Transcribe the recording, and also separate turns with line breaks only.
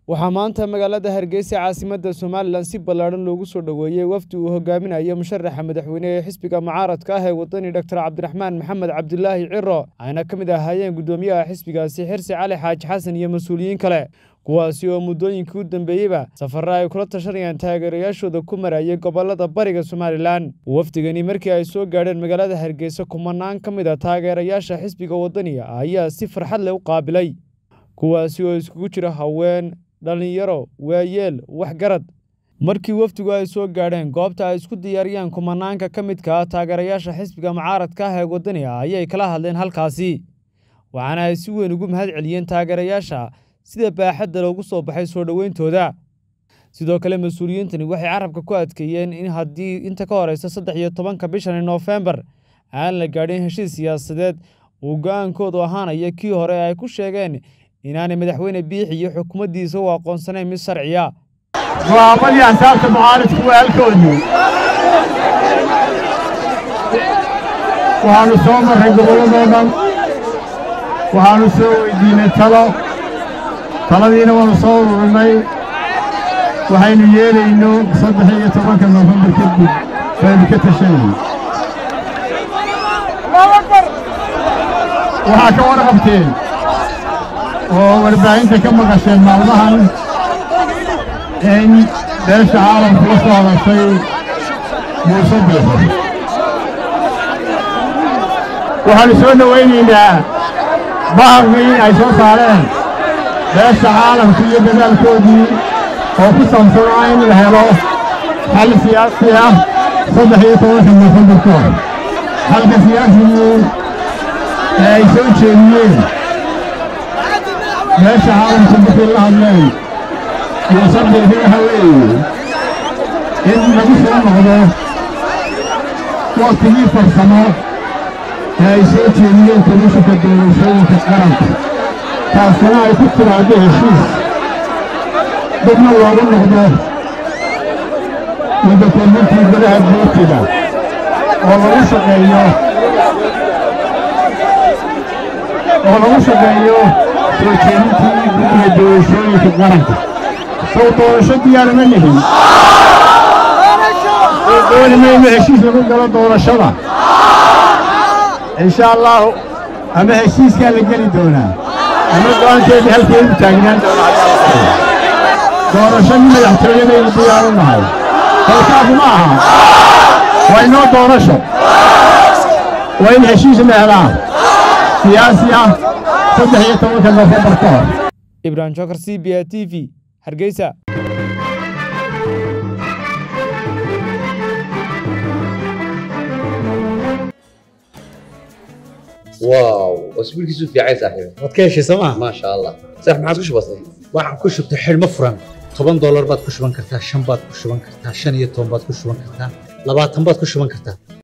waxaa maanta magaalada Hargeysa caasimadda Soomaaliland si ballaaran loogu soo dhaweeyay wafdi uu hogaaminayo musharaxa madaxweyne ee xisbiga mucaaradka ah ee wadani Dr. Cabdiraxmaan Maxamed Cabdullaahi Ciro ayna ka mid ahaayeen gudoomiyaha xisbigaasi Xirsi Cali Xaaji Xasan iyo mas'uuliyiin kale kuwaasi oo muddooyinkii u dambeeyayba safarro ay kula tashanayaan taageerayaashooda ku marayay gobolada bariga Soomaaliland wafdigani markii ay soo gaadheen magaalada Hargeysa kumanaan ka mid ah taageerayaasha xisbiga wadaniga ayaa si farxad leh u qaabilay kuwaasi oo iskugu jira haween dhalinyaro waayeel waxgarad markii wafdigu ay soo gaadheen goobta ay isku diyaariyaan kumanaanka ka midka ah taageerayaasha xisbiga mucaaradka ah ee wadaniga ayay kala hadleen halkaasi waxaana ay si weyn ugu mahad celiyeen taageerayaasha sida baaxadda loogu soo baxay soo dhaweyntooda sidoo kale mas'uuliyiintani waxay carabka ku adkeeyeen in haddii inta ka horeysa 13 bishan November aan la gaadhin heshiis siyaasadeed uu go'aankoodu ahaanaya kii hore ay ku sheegeen inaanay madaxweyne biixi iyo xukuumaddiisa u aqoonsanayn mid sharciya
go'aamadii axsaabta mucaaradku waa halkoodii waxaanu soo marray gobolladoo dhan waxaanu soo weydiinay taladiina waanu soo ururinay waxaynu yeelayno 13 November kadib baynu ka tashanay waxaa ka warqabteen oo warbaahinta ka maqasheen maalmahan in beesha caalamku la soo hadashay muuse biixi waxaanu soo dhawaynaynaa bahalkii ay soo saareen beesha caalamka iyo dadaalkoodii oo ku saabsanaa in la helo xal siyaasi ah 13 November ka hor halka siyaasigu ee ay soo jeediyeen beesha caalamka markii la hadlay iyo sababta waxa weeye in lagu soo noqdo waqtigii farsamo ee ay soo jeediyeen komishanka doorashooyinka qaranka taasina ay ku tiraahdo heshiis dadna loogu noqdo madaxweynihii gudaha guurtida oo lagu shaqeeyo soo jeedintii gudaha doorashooyinka qaranka soo doorasho diyaar ma lihin dooni mayno heshiis lagu galo doorashada insha allahu ama heshiiskaa la geli doonaa ama go'aankeedii halkeedu taagnaan doonaa doorashadii madaxtooyadaynu diyaar u nahay halkaas ma aha waa inoo doorasho waa in heshiis la helaa siyaasi ah 13 November ka hor
Ibrahim Chokar CBA TV Hargeysa
واو اسبوع كيسو في عايز صاحبي
wadkeeshi sama
ما شاء الله صح ما عادش بسيط
waxaan ku shubtay xilmo furan $10 baad ku shuban kartaa 5 baad ku shuban kartaa 15 baad ku shuban kartaa 20 baad ku shuban kartaa